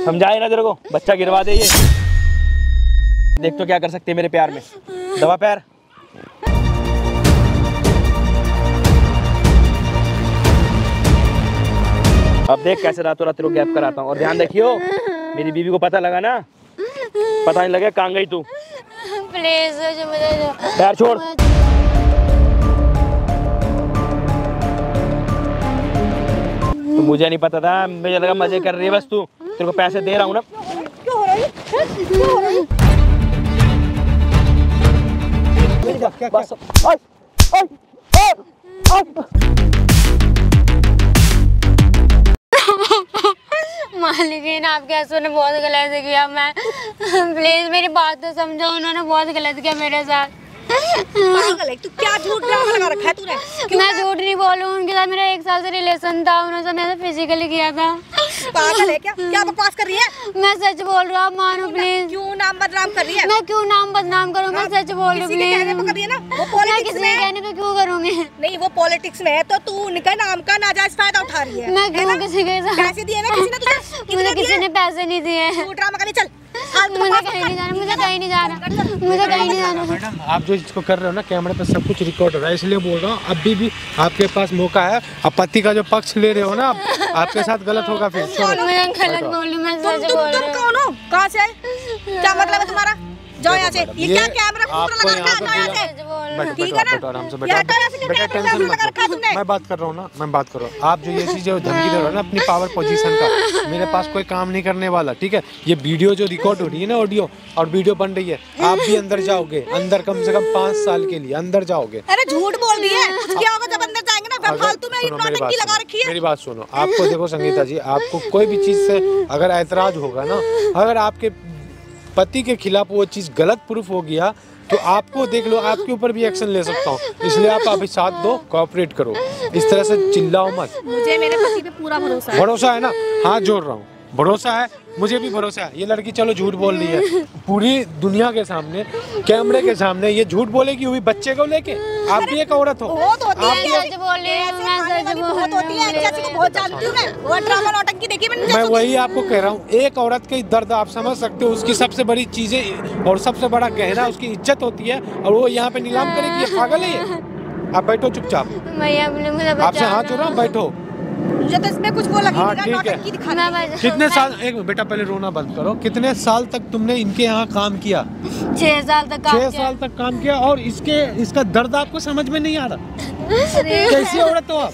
समझाए ना तेरे को, बच्चा गिरवा दे ये। देख तो क्या कर सकते हैं मेरे प्यार में। दबा पैर। अब देख कैसे रातों रात तेरे को गैप कराता हूँ। और ध्यान रखियो, मेरी बीवी को पता लगा ना, पता नहीं लगे कहाँ गई तू। प्लीज पैर छोड़। तो मुझे नहीं पता था, मुझे लगा मजे कर रही है बस तू। तेरे को पैसे दे रहा हूँ ना। क्यों हो रहा है? क्यों हो रहा है? बस मालिकीन आप कैसे ने बहुत गलत किया। मैं प्लीज मेरी बात तो समझो, उन्होंने बहुत गलत किया मेरे साथ। पागल है तू, क्या झूठ ड्रामा लगा रखा है तूने? मैं झूठ नहीं बोलूं, उनके साथ मेरा 1 साल से रिलेशन था, उन्होंने मेरे साथ फिजिकली किया था। पागल है क्या? क्या बकवास कर रही है? मैं सच बोल रहा हूँ, मानो प्लीज। क्यों नाम बदनाम कर रही है? मैं क्यों नाम बदनाम करूँ? मैं सच बोल रही हूँ किसी के कहने पे कर रही है ना? वो पॉलिटिक्स में है। कहने पे क्यों करूँगी? नहीं वो पॉलिटिक्स में है तो तू उनका नाम का नाजायज फायदा उठा रही है। मैं क्यों किसी के साथ? पैसे दिए ना किसी ने तुझे? मुझे किसी ने पैसे नहीं दिए। तू ड्रामा कर, चल मुझे कहीं नहीं जाना, मुझे कहीं नहीं जाना, मुझे कहीं नहीं जाना। मैडम आप जो इसको कर रहे हो ना, कैमरे पे सब कुछ रिकॉर्ड हो रहा है, इसलिए बोल रहा हूँ अभी भी आपके पास मौका है। अब पति का जो पक्ष ले रहे हो ना, आपके साथ गलत होगा फिर। मैं गलत बोलूं, मैं सच बोल रही हूँ। तुम कौन हो? कहाँ से आए? क्या मतलब है तुम्हारा? जाओ यहाँ से। ये क्या कैमरा लगा रखा है? जाओ यहाँ से। ठीक है ना? आराम से बेटा टेंशन लगा रखा है तुमने। मैं बात कर रहा हूँ ना, मैं बात कर रहा हूँ। आप जो ये चीजें धमकी दे रहे हो ना अपनी पावर पोजीशन का, मेरे पास कोई काम नहीं करने वाला। ठीक है, ये वीडियो जो रिकॉर्ड हो रही है ना, ऑडियो और वीडियो बन रही है, आप भी अंदर जाओगे, अंदर कम से कम 5 साल के लिए अंदर जाओगे। अरे झूठ बोल रही है, कुछ क्या होगा जब अंदर जाएंगे ना? फालतू में नौटंकी लगा रखी है। मेरी बात सुनो, आपको देखो संगीता जी, आपको कोई भी चीज से अगर ऐतराज होगा ना, अगर आपके पति के खिलाफ वो चीज गलत प्रूफ हो गया तो आपको देख लो, आपके ऊपर भी एक्शन ले सकता हूँ। इसलिए आप अभी साथ दो, कोऑपरेट करो, इस तरह से चिल्लाओ मत। मुझे मेरे पति पे पूरा भरोसा है। भरोसा है ना? हाथ जोड़ रहा हूँ, भरोसा है, मुझे भी भरोसा है। ये लड़की चलो झूठ बोल रही है, पूरी दुनिया के सामने, कैमरे के सामने ये झूठ बोलेगी, हुई बच्चे को लेके। आप भी एक औरत हो। बहुत होती है, सच बोल रही हूँ, मैं सच बहुत होती है, जैसे को बहुत जानती हूँ मैं। वो ड्रामा नौटंकी देखी मैंने। मैं वही आपको कह रहा हूँ, एक औरत के दर्द आप समझ सकते हो। उसकी सबसे बड़ी चीजें और सबसे बड़ा गहना उसकी इज्जत होती है, और वो यहाँ पे नीलाम करेगी। ये पागल है ये। आप बैठो चुपचाप, भैया आपसे हाथ जोड़ रहा हूँ, बैठो। मुझे तो इसमें कुछ बोला हाँ ठीक है। कितने साल, एक बेटा पहले रोना बंद करो, कितने साल तक तुमने इनके यहाँ काम किया? 6 साल तक काम 6 साल तक काम किया, और इसका दर्द आपको समझ में नहीं आ रहा? कैसी औरत हो आप?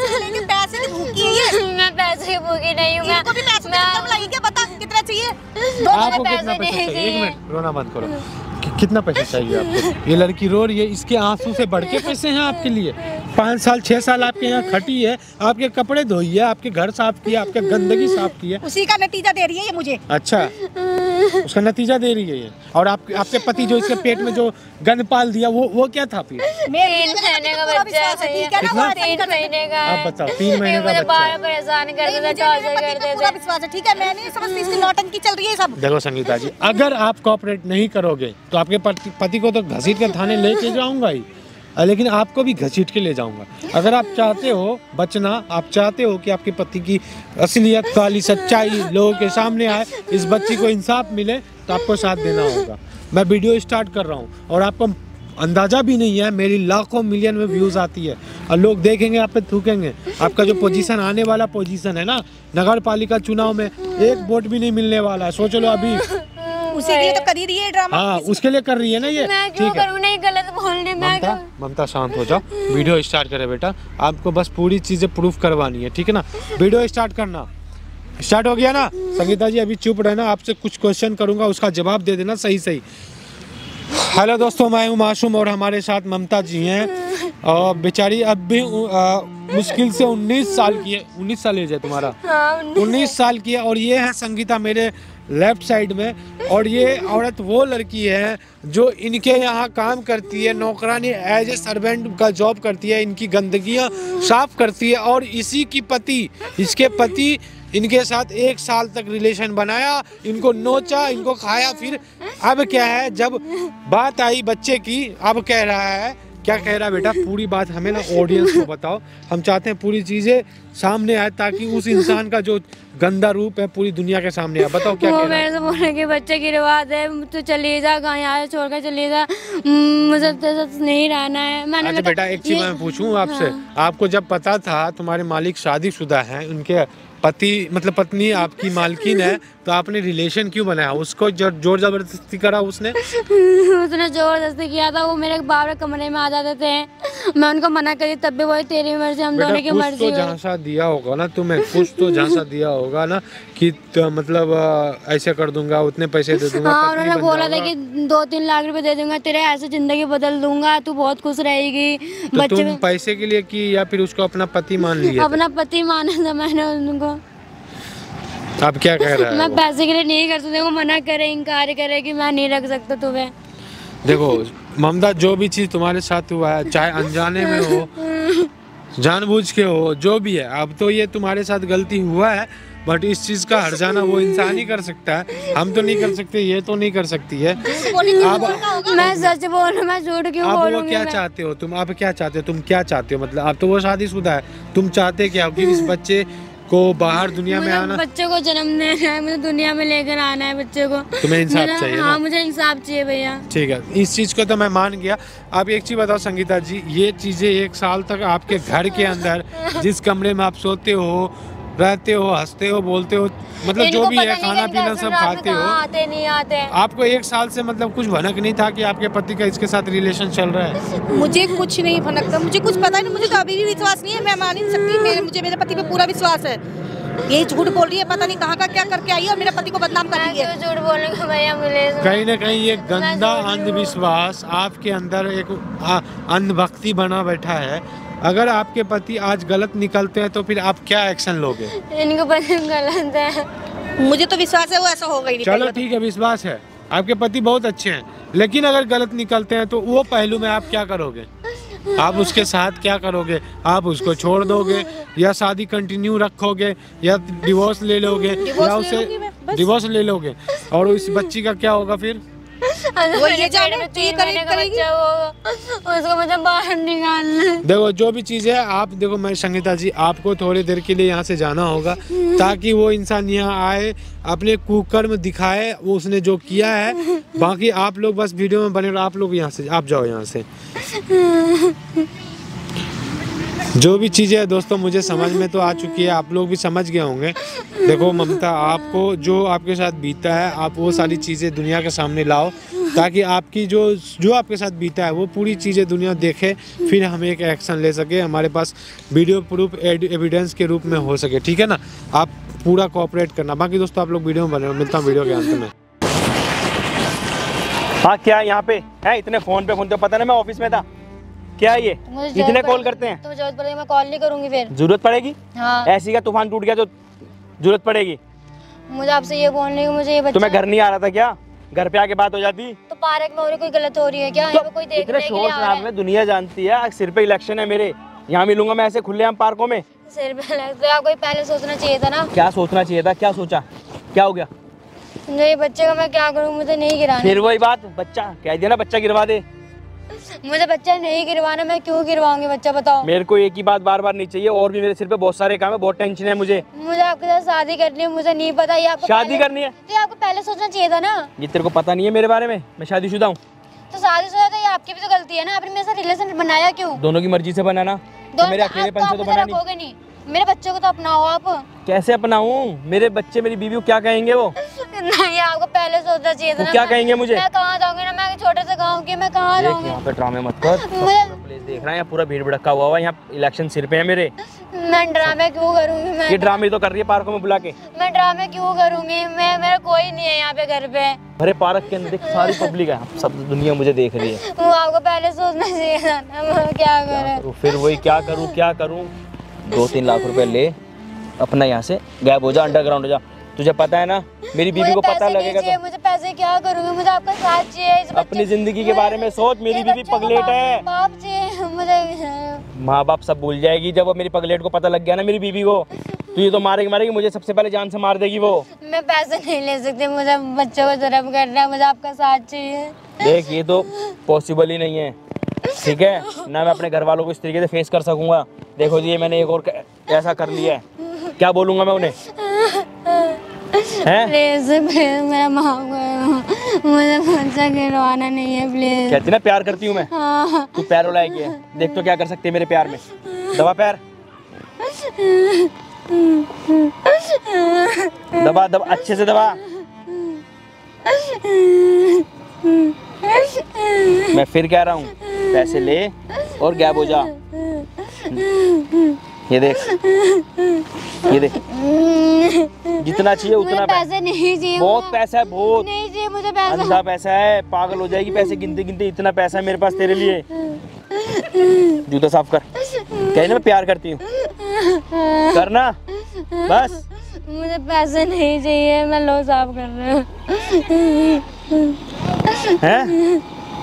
पैसे की भूखी है ये। मैं पैसे की भूखी नहीं हूँ। इनको भी पैसे लगेगी क्या? बता कितना चाहिए? आपको कितना पैसा चाहिए? 1 मिनट रोना बंद करो। कितना पैसा चाहिए आपको? ये लड़की रो रही है, इसके आंसू से बढ़ के पैसे हैं आपके लिए। 5 साल 6 साल आपके यहाँ खटी है, आपके कपड़े धोई है, आपके घर साफ किया, आपके गंदगी साफ की है, उसी का नतीजा दे रही है ये मुझे। अच्छा, उसका नतीजा दे रही है ये। और आपके पति जो इसके पेट में जो गंद पाल दिया, वो क्या था फिर? 3 महीने का बच्चा है। 3 महीने का। आप बताओ, 3 महीने का बच्चा है। परेशान करते थे, टॉर्चर करते थे। पूरा विश्वास है, ठीक है? मैं नहीं समझती इसकी नौटंकी चल रही है सब। देखो संगीता जी, अगर आप कोऑपरेट नहीं करोगे तो आपके पति को तो घसीट के थाने लेके जाऊंगा ही, लेकिन आपको भी घसीट के ले जाऊंगा। अगर आप चाहते हो बचना, आप चाहते हो कि आपके पति की असलियत, काली सच्चाई लोगों के सामने आए, इस बच्ची को इंसाफ मिले, तो आपको साथ देना होगा। मैं वीडियो स्टार्ट कर रहा हूँ, और आपको अंदाजा भी नहीं है, मेरी लाखों मिलियन में व्यूज आती है, और लोग देखेंगे, आप पे थूकेंगे। आपका जो पोजीशन आने वाला पोजीशन है ना, नगर पालिका चुनाव में 1 वोट भी नहीं मिलने वाला है, सोच लो अभी। उसी के लिए तो कर ही रही है ड्रामा। हाँ, उसके लिए कर रही है ना ये। ठीक है, नहीं गलत बोलने में। ममता शांत हो जाओ, वीडियो स्टार्ट करे बेटा, आपको बस पूरी चीजें प्रूफ करवानी है, ठीक है ना? वीडियो स्टार्ट करना। स्टार्ट हो गया ना? संगीता जी अभी चुप रहना, आपसे कुछ क्वेश्चन करूंगा, उसका जवाब दे देना सही सही। हेलो दोस्तों, मैं हूँ मासूम, और हमारे साथ ममता जी हैं, और बेचारी अब भी मुश्किल से 19 साल की है। 19 साल एज है तुम्हारा? 19 साल की है। और ये है संगीता मेरे लेफ्ट साइड में, और ये औरत वो लड़की है जो इनके यहाँ काम करती है, नौकरानी एज ए सर्वेंट का जॉब करती है, इनकी गंदगियाँ साफ करती है। और इसी की पति, इसके पति इनके साथ 1 साल तक रिलेशन बनाया, इनको नोचा, इनको खाया। फिर अब क्या है, जब बात आई बच्चे की, अब कह रहा है क्या कह रहा है बेटा, पूरी बात हमें ना ऑडियंस को बताओ। हम चाहते हैं पूरी चीजें सामने आए ताकि उस इंसान का जो गंदा रूप है पूरी दुनिया के सामने आए। बताओ क्या वो कह रहा है। मेरे से बोले कि बच्चे गिरवा दे, तू चली जा, यहाँ छोड़कर चली जा, मुझे तेरे साथ नहीं रहना है। मैंने अच्छा बेटा एक चीज मैं पूछूं आपसे, आपको जब पता था तुम्हारे मालिक शादीशुदा हैं, उनके पति मतलब पत्नी आपकी मालकिन है, तो आपने रिलेशन क्यों बनाया? उसको जोर जबरदस्ती करा उसने? उसने जबरदस्ती किया था। वो मेरे बार कमरे में आ जाते थे, मैं उनको मना करी, तब भी वही तेरी मर्जी, हम दोनों की मर्जी। तो झांसा दिया होगा ना तुम्हें, कुछ तो झांसा दिया होगा ना कि मतलब ऐसे कर दूंगा, उतने पैसे दे दूंगा। हाँ, उन्होंने बोला था कि 2-3 लाख रुपए दे दूंगा, तेरे ऐसे जिंदगी बदल दूंगा, तू बहुत खुश रहेगी। तो तुम पैसे के लिए की या फिर उसको अपना पति मान लिया? अपना पति माना था मैंने उनको। अब क्या कह रहा है? मैं पैसे के लिए नहीं कर सकती, वो मना करे, इनकार करे कि मैं नहीं रख सकता तुम्हें। देखो ममता, जो भी चीज तुम्हारे साथ हुआ है, चाहे अनजाने में हो जानबूझ के हो, जो भी है, अब तो ये तुम्हारे साथ गलती हुआ है, बट इस चीज का हर्जाना वो इंसान ही कर सकता है, हम तो नहीं कर सकते, ये तो नहीं कर सकती है। अब मैं सच बोलूं, मैं झूठ क्यों बोलूंगी? अब वो क्या चाहते हो तुम? अब क्या चाहते हो तुम? क्या चाहते हो मतलब? अब तो वो शादीशुदा है, तुम चाहते क्या हो? कि इस बच्चे को बाहर दुनिया में आना, बच्चे को जन्म देना है, मुझे दुनिया में लेकर आना है बच्चे को। तुम्हें इंसाफ चाहिए ना? हाँ, मुझे इंसाफ चाहिए भैया। ठीक है, इस चीज को तो मैं मान गया। अब एक चीज बताओ संगीता जी, ये चीजें 1 साल तक आपके घर के अंदर जिस कमरे में आप सोते हो, रहते हो, हंसते हो, बोलते हो, मतलब जो भी है, खाना पीना सब खाते हो, आते नहीं आते। आपको 1 साल से मतलब कुछ भनक नहीं था कि आपके पति का इसके साथ रिलेशन चल रहा है? मुझे कुछ नहीं भनकता, मुझे कुछ पता नहीं, मुझे तो अभी भी विश्वास नहीं है, मैं मान ही नहीं सकती। मुझे मेरे पति पे पूरा विश्वास है। ये झूठ बोल रही है, पता नहीं कहाँ का क्या करके आई है और मेरे पति को बदनाम कर रही है। झूठ बोलूंगा भैया, मुझे कहीं ना कहीं ये गंदा अंधविश्वास आपके अंदर एक अंधभक्ति बना बैठा है। अगर आपके पति आज गलत निकलते हैं तो फिर आप क्या एक्शन लोगे? इनको पति गलत है, मुझे तो विश्वास है वो ऐसा होगा ही नहीं। चलो ठीक है, विश्वास है, आपके पति बहुत अच्छे हैं, लेकिन अगर गलत निकलते हैं तो वो पहलू में आप क्या करोगे? आप उसके साथ क्या करोगे? आप उसको छोड़ दोगे या शादी कंटिन्यू रखोगे या डिवोर्स ले लोगे या उसे डिवोर्स ले लोगे? और उस बच्ची का क्या होगा फिर? वो ये जाने ये करेगी, उसको मुझे बाहर निकालना है। देखो जो भी चीज़ है, आप देखो, मैं संगीता जी आपको थोड़ी देर के लिए यहाँ से जाना होगा ताकि वो इंसान यहाँ आए, अपने कुकर्म दिखाए, वो उसने जो किया है। बाकी आप लोग बस वीडियो में बने रहो, आप लोग यहाँ से आप जाओ यहाँ से। जो भी चीज़ें है दोस्तों मुझे समझ में तो आ चुकी है, आप लोग भी समझ गए होंगे। देखो ममता, आपको जो आपके साथ बीता है, आप वो सारी चीज़ें दुनिया के सामने लाओ ताकि आपकी जो आपके साथ बीता है वो पूरी चीज़ें दुनिया देखे, फिर हम एक एक्शन ले सके, हमारे पास वीडियो प्रूफ एविडेंस के रूप में हो सके। ठीक है ना? आप पूरा कोऑपरेट करना। बाकी दोस्तों आप लोग वीडियो में बने रहो, मिलता हूँ वीडियो के अंत में। हाँ क्या यहाँ पे है? इतने फोन पे पता नहीं, मैं ऑफिस में था। क्या ये इतने कॉल करते हैं? तो जरूरत पड़ेगी मैं कॉल नहीं करूंगी फिर। जरूरत पड़ेगी? हाँ। ऐसी का तूफान टूट गया तो जरूरत पड़ेगी? मुझे आपसे ये बोलने की, मुझे ये बच्चा। तुम्हें घर नहीं आ रहा था क्या? घर पे आके बात हो जाती। तो पार्क में और कोई गलत हो रही है क्या? यहाँ पे कोई देखने के लिए आ रहा है? में दुनिया जानती है, सिर पे इलेक्शन है मेरे, यहाँ मिलूंगा मैं ऐसे खुलेआम पार्कों में? सिर पे लगता है, आपको पहले सोचना चाहिए था ना। क्या सोचना चाहिए था? क्या सोचा? क्या हो गया? ये बच्चे का मैं क्या करूँ? मुझे नहीं गिराना। फिर वही बात, बच्चा कह दिया ना, बच्चा गिरवा दे। मुझे बच्चा नहीं गिरवाना, मैं क्यों गिरवाऊंगी बच्चा? बताओ। मेरे को एक ही बात बार बार नहीं चाहिए, और भी मेरे सिर पे बहुत सारे काम है, बहुत टेंशन है मुझे। मुझे आपके साथ शादी करनी है, मुझे नहीं पता ये आपको शादी करनी है तो आपको पहले सोचना चाहिए था ना। ये तेरे को पता नहीं है मेरे बारे में? मैं शादीशुदा हूँ। तो शादीशुदा तो ये आपकी भी तो गलती है ना, आपने मेरे साथ रिलेशन बनाया क्यों? दोनों की मर्जी से बनाना, तो मेरे अकेलेपन से तो बना नहीं। मेरे बच्चों को तो अपनाओ आप। कैसे अपनाऊं? मेरे बच्चे मेरी बीवी को क्या कहेंगे वो? नहीं, आपको पहले सोचना चाहिए था ना। क्या कहेंगे मुझे? मैं कहाँ जाऊंगी ना, मैं छोटे से गांव की, मैं कहाँ जाऊंगी? यहाँ पे ड्रामे मत कर, प्लीज। देख रहा है पूरा भीड़ भड़का हुआ है, यहाँ इलेक्शन सिर पे है मेरे। मैं ड्रामे क्यों करूंगी? मैं ये ड्रामे तो कर रही है पार्कों में बुला के। मैं ड्रामे क्यों करूंगी? मेरा कोई नहीं है यहाँ पे घर पे। अरे पार्क के अंदर सारी पब्लिक है, सब दुनिया मुझे देख रही है। वो आपको पहले सोचना चाहिए था ना। मैं क्या करूँ? फिर वही क्या करूँ? 2-3 लाख रुपए ले, अपना यहाँ से गायब हो जा, अंडरग्राउंड हो जा। तुझे पता है ना, मेरी बीवी को पता लगेगा तो। मुझे पैसे क्या करूँगी? मुझे आपका साथ चाहिए। अपनी जिंदगी के बारे में सोच, मेरी बीवी पगलेट है। बाप चाहिए मुझे। माँ बाप सब भूल जाएगी जब वो मेरी पगलेट को पता लग गया ना मेरी बीवी को, तो ये तो मारेगी, मुझे सबसे पहले जान से मार देगी वो। मैं पैसे नहीं ले सकती, मुझे बच्चों को जरब करना है, मुझे आपका साथ चाहिए। देख ये तो पॉसिबल ही नहीं है, ठीक है ना, मैं अपने घर वालों को इस तरीके से फेस कर सकूंगा। देखो जी, ये मैंने एक और ऐसा कर लिया है, क्या बोलूंगा मैं उन्हें? हैं? प्लीज मेरा माफ करो, मुझे बच्चा गिरवाना नहीं है प्लीज। कहती ना प्यार करती हूँ मैं। हाँ। तू पैर उलाए के देख तो क्या कर सकती है मेरे प्यार में। दबा पैर, दबा दबा, अच्छे से दबा। मैं फिर कह रहा हूँ, पैसे ले और गैब हो जा। ये देख, ये देख, जितना चाहिए उतना पैसे नहीं चाहिए। बहुत पैसा है, बहुत नहीं चाहिए मुझे पैसा। अंधा पैसा है, पागल हो जाएगी पैसे गिनते गिनते। इतना पैसा है मेरे पास तेरे लिए। जूता साफ कर, कह ना मैं प्यार करती हूँ, करना बस। मुझे पैसे नहीं चाहिए, मैं लो साफ कर रहा हूँ। हैं?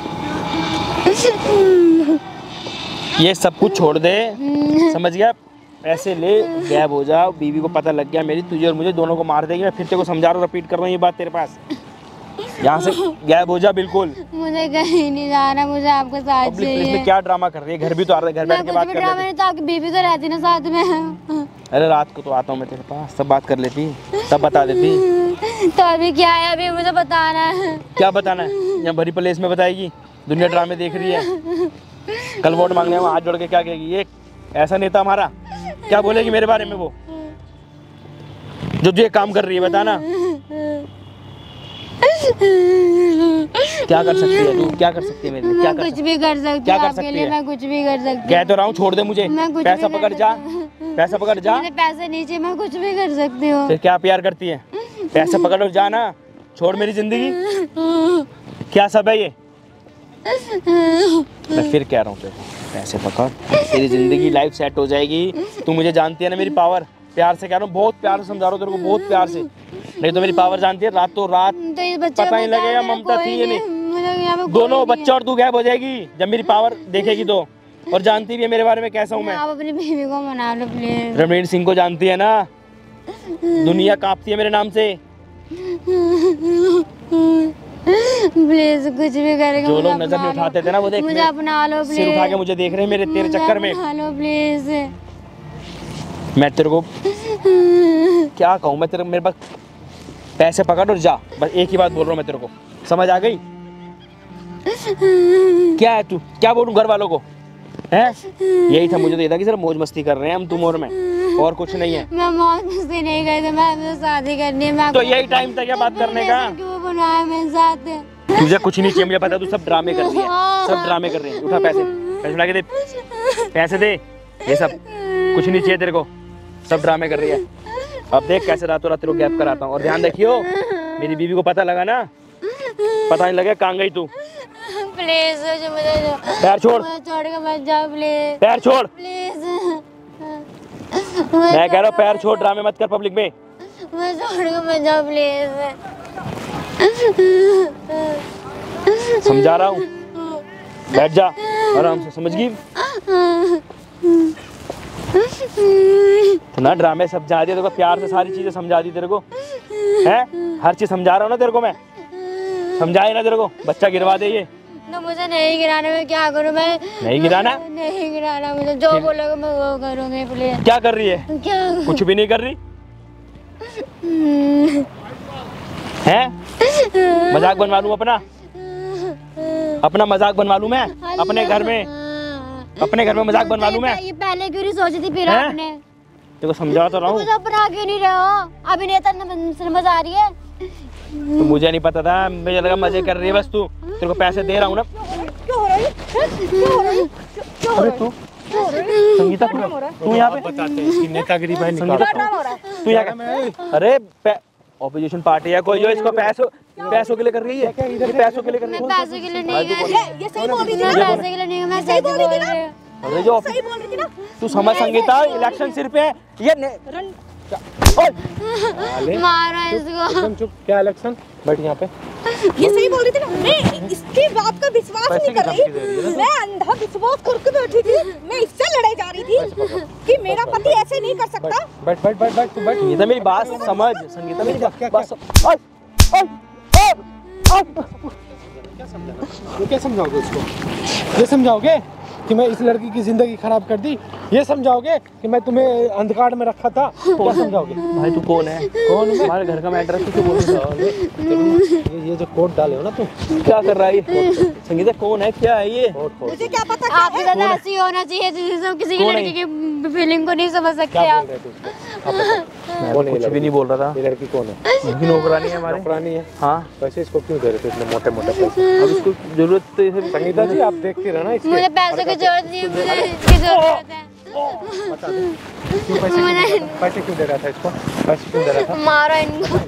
ये सब कुछ छोड़ दे, समझ गया? पैसे ले, गैब हो जाओ। बीवी को पता लग गया मेरी, तुझे और मुझे दोनों को मार देगी। मैं फिर तेरे को समझा रहा हूँ, रिपीट कर रहा हूँ ये बात तेरे पास। यहाँ से गैब हो जा बिल्कुल। मुझे कहीं नहीं जाना, मुझे आपका साथ पब्लिक प्लेस चाहिए। में क्या ड्रामा कर रही है? घर भी तो आ रहा है, घर बैठ के बात कर लेते। मैंने तो आपकी बीवी तो रहती ना साथ में। अरे रात को तो आता हूँ मैं तेरे पास, सब बात कर लेती, सब बता देती। तो अभी क्या है, अभी मुझे बताना है। क्या बताना है? यहाँ भरी प्लेस में बताएगी? दुनिया ड्रामे देख रही है। कल वोट मांगने में हाथ जोड़ के क्या कहेगी? ये ऐसा नेता हमारा, क्या बोलेगी मेरे बारे में वो, जो ये काम कर रही है? बताना क्या कर सकती है तू? क्या कर सकती है मेरे लिए? क्या कर कुछ भी कर सकती क्या हूँ कर आपके सकती लिए, है? मैं कुछ भी कर सकती हूँ। कह तो रहा हूँ, छोड़ दे मुझे। मैं कुछ पैसा भी कर पकड़ जा, पैसा पकड़ जा। मुझे पैसे नहीं चाहिए, मैं कुछ भी कर सकती हूँ। फिर क्या प्यार करती है? पैसा पकड़ और जा ना, छोड़ मेरी जिंदगी। क्या सब है ये? मैं फिर कह रहा हूँ तेरे को, पैसे पकड़, तेरी जिंदगी लाइफ सेट हो जाएगी। तू मुझे जानती है ना, मेरी पावर। प्यार से कह रहा हूँ, बहुत प्यार से समझा रहा हूँ तेरे को, बहुत प्यार से। नहीं तो मेरी पावर जानती है, रातों रात तो ये बच्चा पता नहीं लगेगा ममता थी ये नहीं। दोनों बच्चा और तू गैब हो जाएगी जब मेरी पावर देखेगी तो। और जानती भी है मेरे बारे में कैसा हूँ मैं। आप अपनी बीवी को मना लो प्लीज। रणवीर सिंह को जानती है ना, दुनिया कांपती है मेरे नाम से। प्लीज कुछ भी करेगा, जो लोग नजर नहीं उठाते थे ना, वो देख मुझे अपना लो प्लीज। सिर उठा के मुझे देख रहे हैं मेरे तेरे चक्कर में। Hello please. मैं तेरे को क्या कहूँ? मैं तेरे, मेरे पास पैसे पकड़ और जा, बस एक ही बात बोल रहा हूँ मैं तेरे को, समझ आ गई? क्या है तू? क्या बोलूं घर वालों को? हैं? यही था, मुझे तो ये था कि सिर्फ मौज मस्ती कर रहे हैं हम, तुम और मैं, और कुछ नहीं है। मैं मौज मस्ती नहीं करती, मैं आपसे शादी करनी है। मैं तो यही टाइम था क्या बात करने का? क्यों बनाया मेरे साथ? तुझे कुछ नहीं चाहिए, मुझे पता, तू सब ड्रामे कर रही है, सब ड्रामे कर रही है। उठा पैसे, पैसे उठा के दे, पैसे दे। ये सब कुछ नहीं चाहिए तेरे को, सब ड्रामे कर रही है। अब देख कैसे रातों रात तेरे को गैप कराता हूँ। और ध्यान रखियो, मेरी बीवी को पता लगा ना, पता नहीं लगे कहाँ गई तू। प्लीज मुझे पैर छोड़, छोड़ के मत जाओ प्लीज। पैर छोड़, प्लीज मैं कह रहा हूँ पैर छोड़, ड्रामे मत कर पब्लिक में। मैं छोड़ के मत जाओ प्लीज। समझा रहा हूँ, बैठ जा आराम से, समझ गई? ना ड्रामे समझा दिया तेरे को, प्यार से सारी चीजें समझा दी तेरे को, है? हर चीज समझा रहा हूँ ना तेरे को मैं, समझाए ना तेरे को? बच्चा गिरवा दे ये तो मुझे नहीं गिराने में क्या करूँ मैं? नहीं गिराना, नहीं गिराना मुझे, जो बोलोगे मैं वो करूँगी प्लीज। क्या कर रही है? क्या? कुछ भी नहीं कर रही है? मजाक बनवा लूं अपना, अपना मजाक बनवा लूं मैं अपने घर में, अपने घर में मजाक बनवा लूं मैं? ये पहले क्यों नहीं सोची थी फिर हैं? आपने? देखो समझा तो रहा हूँ। मुझे अपना क्यों नहीं रहे हो? अभिनेता समझ आ रही है? तो मुझे नहीं पता था, मुझे लगा मजे कर रही है बस तू। तेरे को पैसे दे रहा हूँ ना। अरे तू संगीता, तू यहाँ पे बताते हैं इसकी नेतागिरी भाई निकाल। तू यहाँ, अरे ऑपोजिशन पार्टी है कोई जो इसको पैसों के लिए कर रही है? पैसों के लिए कर रही मैं है? पैसों के लिए नहीं गई। ये सही बोल रही थी मैं ना? पैसे के लिए नहीं गई, मैं सही बोल रही थी। अरे जो सही बोल रही थी ना? तू समझ संगीता, इलेक्शन सिर पे है ये मारो इसको। एकदम चुप, क्या इलेक्शन? बैठ यहाँ पे। ये सही बोल रही थी ना? मैं इसकी बात का विश्वास नहीं कर रही, मैं अंधा विश्वास करके बैठी थी। मैं इससे लड़ाई जा रही थी कि मेरा पति ऐसे नहीं कर सकता। बैठ बैठ बैठ बैठ, तू बैठ। संगीता मेरी बात समझ, संगीता मेरी बात क्या समझाना? क्या समझाओगे उसको? ये समझाओगे कि मैं इस लड़की की जिंदगी खराब कर दी? ये समझाओगे कि मैं तुम्हें अंधकार में रखा था? क्या समझाओगे? भाई तू कौन है? कौन? हमारे घर का मैटर है, तू क्यों बोल रहा है? ये जो कोट डाले हो ना तुम, क्या कर रहा है ये? संगीता कौन है, क्या है ये? मुझे क्या पता आपके साथ ऐसी होना चाहिए जिससे हम किसी की कौन है? लड़की की फीलिंग को नहीं समझ सकते क्या आप। बोल रहे थे उसको? आप बताओ। मैं कुछ भी नहीं बोल रहा था। ये लड़की कौन है? इसकी नौकरानी है हमारे। नौकरानी है। हाँ, पैसे इसको क्यों दे रहे थे इतने मोटे मोटे पैसे? अब इसको जरूरत तो इसे संगीता जी आप देखते रहना इसके। मुझे पैसे की जरूरत नहीं है, मुझे इसकी जरूरत है। बता दो क्यों पैसे क्यों दे रहा था इसको? पैसे क्यों दे रहा था? मारो इनको।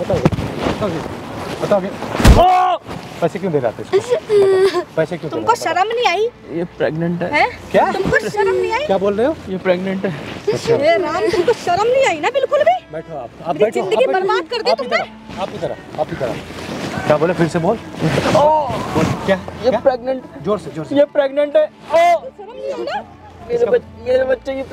बताओगे पैसे क्यों दे रहा था इसको? बताओ, पैसे क्यों दे रहा तुमको था? शर्म नहीं आई? ये प्रेग्नेंट है। हैं? क्या? तुमको शर्म नहीं आई? क्या बोल रहे हो? ये प्रेग्नेंट है। हे राम, तुमको शर्म नहीं आई ना बिल्कुल भी? बैठो आप मेरी बैठो। जिंदगी आप बैठो। बर्बाद कर दी आप तुमने। इधर, आप इधर। क्या बोले? फिर से बोल। बोल क्या? ये क्या? प्रेग्नेंट, जोर से। ये प्रेग्नेंट है। शर्म नहीं आई ना? मेरे बच्चे की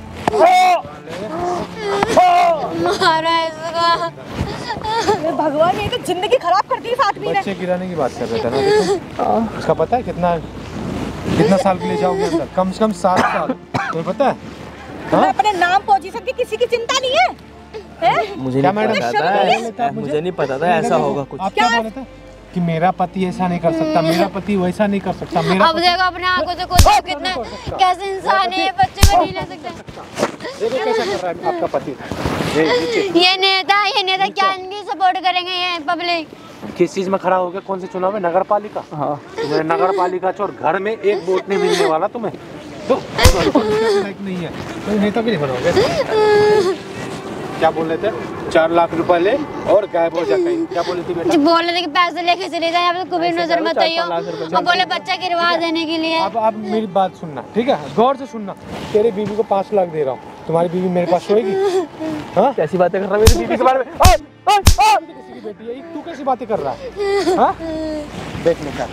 मारो इसको। हे भगवान, ये तो जिंदगी खराब कर दी इस आदमी ने। बच्चे गिराने की बात कर रहे थे ना? उसका पता है कितना साल के लिए जाओगे अंदर? कम से कम 7 साल। तुम्हें पता है? तुम्हें अपने नाम पोजीशन की किसी की चिंता नहीं है? हैं? मुझे क्या नहीं मैडम? पता शर्म नहीं है? था, मुझे नहीं पता था ऐसा होगा कुछ। आप क्या बोले थे? कि मेरा पति ऐसा नहीं कर सकता, मेरा पति वैसा नहीं कर सकता, मेरा अब देखो अपने आंखों से खुद देखो कितना कैसे इंसान है, ये बच्चे को नहीं ले सकते। देखो कैसा कर रहा है आपका पति। ये नेता क्या इनकी सपोर्ट करेंगे ये पब्लिक? किस चीज में खड़ा हो गया? कौन से चुनाव में? नगर पालिका। हाँ, तुम्हें नगर पालिका चोर घर में एक वोट नहीं मिलने वाला तुम्हें। तो लाइक नहीं है तो नेता भी नहीं बनोगे। क्या बोल रहे थे? 4 लाख रुपए ले और गायब हो जा कहीं। क्या बोली थी बेटा? जो बोल रहे थे कि पैसे लेके चले जाए, अब तो कभी नजर मत आइयो। अब बोले बच्चा गिरवा देने के लिए। अब मेरी बात सुनना, ठीक है? गौर से सुनना। तेरी बीवी को 5 लाख दे रहा हूँ, तुम्हारी बीवी मेरे पास सोएगी? हाँ, कैसी बातें कर रहा है मेरी बीवी के बारे में? किसी की बेटी है, तू कैसी बातें कर रहा है? हाँ, देखने का।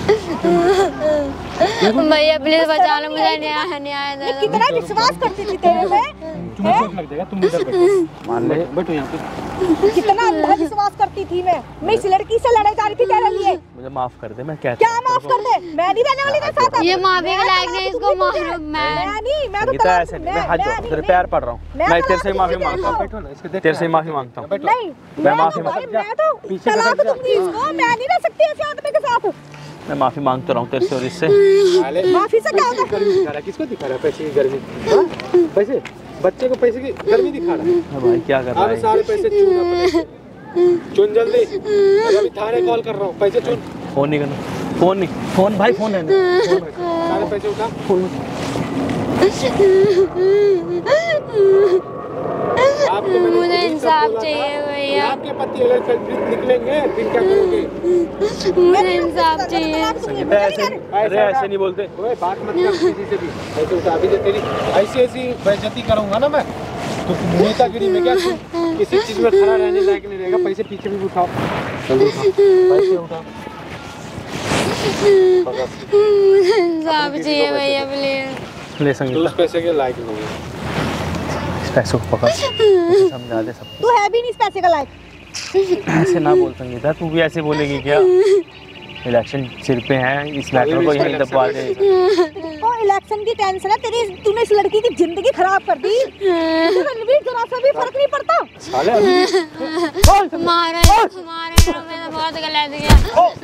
भैया प्लीज बचा लो मुझे, न्याय दे मैं दो। कितना विश्वास करती थी तेरे पे, तुम्हें चोट लग जाएगा। तुम इधर बैठो। मान ले, बैठो यहाँ पे। कितना अंधा विश्वास करती थी मैं इस लड़की से लड़ाई जा रही थी तेरे लिए। मुझे माफ कर दे, मैं कहता क्या माफ कर दे? मैं नहीं रहने वाली तेरे साथ। ये माफी के लायक नहीं, इसको मारो। मैं तो गीता ऐसे नहीं, मैं हाथ जोड़ तेरे पैर पड़ रहा हूँ। मैं तेरे से माफी मांगता हूँ। बैठो ना, इसके देख। तेरे से माफी मांगता हूँ। नहीं, मैं माफी मैं तो तलाक दूंगी इसको। मैं नहीं रह सकती ऐसे आदमी के साथ। मैं माफी मांगता रहा हूँ तेरे से और इससे। माफी से क्या होगा? गर्मी दिखा रहा है। किसको दिखा रहा है? पैसे की गर्मी। हाँ? पैसे? बच्चे को पैसे की गर्मी दिखा रहा है। भाई क्या कर रहा अब है? सारे पैसे चुन अपने। चुन जल्दी। मैं अभी थाने कॉल कर रहा हूँ। पैसे चुन। फोन नहीं करना, फोन नहीं, फोन भाई फोन है ना। सारे पैसे उठा। आपको मैंने मुझे खुद ही सब इंसाफ बोला था। चाहिए भैया, आपके पति अगर कल निकलेंगे फिर क्या करोगे? मुझे इंसाफ चाहिए। संगीता ऐसे नहीं, अरे ऐसे नहीं बोलते। ओए बात मत कर किसी से भी। ऐसे उठा अभी जो तेरी ऐसी बेइज्जती करूंगा ना मैं, तो नेतागिरी में क्या किसी चीज में खड़ा रहने लायक नहीं रहेगा। पैसे पीछे भी उठाओ। जल्दी उठाओ। पैसे उठाओ। मुझे इंसाफ चाहिए भैया प्लीज। ले तो संगीता, उस पैसे के लायक नहीं है। इस पैसों को पकड़, मुझे समझा दे सब। तू है भी नहीं इस पैसे का लायक। ऐसे ना बोल संगीता, तू भी ऐसे बोलेगी क्या? इलेक्शन सिर पे है, इस मैटर को यहीं दबा दे। तो इलेक्शन की टेंशन है तेरी। तूने इस लड़की की जिंदगी खराब कर दी। रणवीर जरा सा भी फर्क नहीं पड़ता। साले मारो इसको, मारो, मैंने बहुत गलत किया।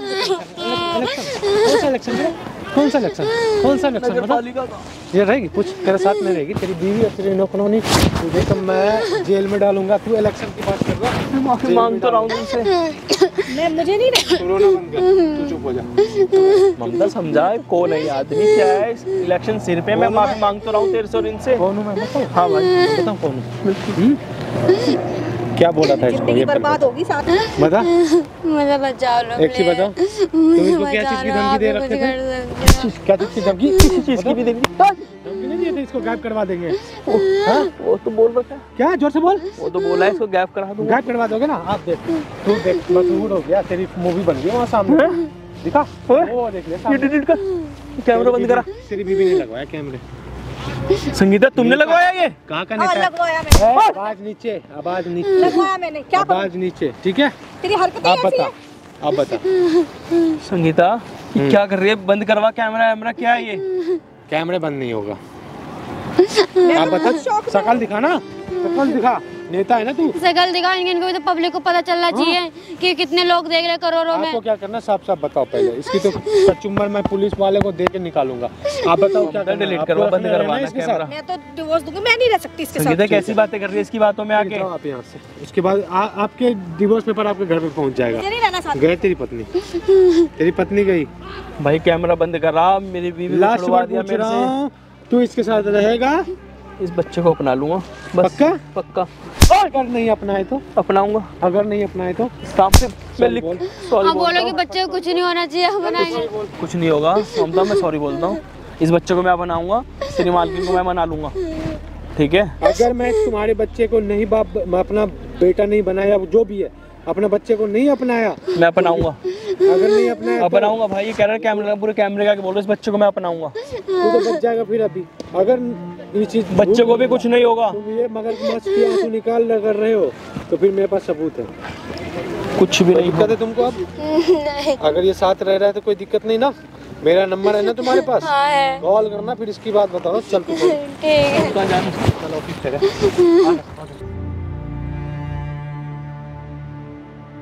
कौन सा इलेक्शन? बता। ये रहेगी कुछ तेरे साथ में रहेगी तेरी बीवी और तेरी नौकरानी। तुझे तो मैं जेल में डालूंगा। तू इलेक्शन की बात कर रहा है? मैं माफी मांग तो रहा हूँ तुमसे। मुझे नहीं कोरोना बन गया। तू चुप हो जा। ममता समझा कौन है ये आदमी, क्या है? इलेक्शन सिर पे, मैं माफी मांग तो रहा हूँ तेरे से और इनसे। कौन हूँ मैं? बताओ। हाँ भाई बताओ कौन हूँ। क्या बोला था इसको? जिंदगी ये बर्बाद होगी साथ में। बता। मुझे बचाओ लो एक चीज बताओ, तुम इसको क्या चीज की धमकी दे रखे थे? क्या चीज की धमकी? किसी चीज की भी देंगे। धमकी नहीं दिए थे इसको गायब करवा देंगे। हाँ? वो तो बोल रखा है, क्या? जोर से बोल। वो तो बोला है इसको गायब करा दूंगा। गायब करवा दोगे ना? आप देख, तू देख, मशहूर हो गया। तेरी मूवी बन गई वहाँ सामने। दिखा वो देख ले ये सामने। डिलीट कर, कैमरा बंद करा। तेरी बीवी ने लगवाया कैमरे। संगीता तुमने लगवाया ये? कहाँ का हाँ, नेता? लगवाया मैंने। आवाज नीचे, आवाज नीचे, लगवाया मैंने। क्या करूं? आवाज नीचे। ठीक है, तेरी हरकतें आप ऐसी बता। है। आप बता। संगीता ये क्या कर रही है? बंद करवा कैमरा वैमरा, क्या है ये? कैमरे बंद नहीं होगा। आप बता, शकल दिखा ना, शकल दिखा, नेता है ना तू। शकल दिखा, इनको भी तो पब्लिक को पता चलना चाहिए कि कितने लोग देख रहे हैं करोड़ों में। आपको क्या करना, साफ साफ बताओ पहले। इसकी तो कचुम्बर मैं पुलिस वाले को दे के निकालूंगा। आप बताओ क्या करना है? डिलीट करवा, बंद करवाना कैमरा। मैं तो डिवोर्स दूंगी, मैं नहीं रह सकती इसके साथ। संगीता कैसी बातें कर रही है इसकी बातों में आके? आप यहाँ से, उसके बाद आपके डिवोर्स पेपर आपके घर पे पहुँच जाएगा। मुझे नहीं रहना साथ। गए तेरी पत्नी गई। भाई कैमरा बंद कर रहा, मेरी बीवी को लास्ट छुड़वा बार दिया पूछ मेरे रहा से। हूँ, तू इसके साथ रहेगा? इस बच्चे को अपना लूंगा बस। पक्का? पक्का। अगर नहीं अपनाए तो? अपनाऊंगा। अगर नहीं अपनाए तो? काम से मैं लिख सॉरी हाँ बोलो कि बच्चे को कुछ नहीं होना चाहिए, हम बनाएंगे। कुछ नहीं होगा ममता, मैं सॉरी बोलता हूँ। इस बच्चे को मैं अपनाऊंगा, तेरी मालकिन को मैं मना लूंगा, ठीक है? अगर मैं तुम्हारे बच्चे को नहीं बाप, अपना बेटा नहीं बनाया, जो भी है, अपने बच्चे को नहीं अपनाया, मैं अपनाऊंगा। अगर नहीं अपनाया अपनाऊंगा भाई, ये कह रहा है कैमरा, पूरे कैमरे का बोल रहे, इस बच्चे को मैं अपनाऊंगा। तो बच जाएगा फिर अभी। अगर ये चीज बच्चे को भी कुछ नहीं होगा। तुम ये मगरमच्छ की आंसू निकाल कर रहे हो तो फिर मेरे पास सबूत है। कुछ भी नहीं दिक्कत है तुमको अब? अगर ये साथ रह रहा है तो कोई दिक्कत नहीं ना? मेरा नंबर है ना तुम्हारे पास? हाँ है। कॉल करना, फिर इसकी बात बताओ। चल तू ठीक है। जाना। चलो ऑफिस चले।